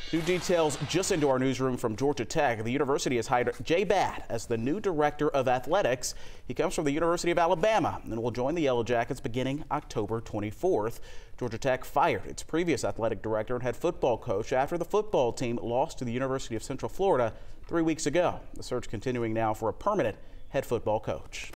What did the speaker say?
New details just into our newsroom from Georgia Tech. The university has hired J Batt as the new director of athletics. He comes from the University of Alabama and will join the Yellow Jackets beginning October 24th. Georgia Tech fired its previous athletic director and head football coach after the football team lost to the University of Central Florida 3 weeks ago. The search continuing now for a permanent head football coach.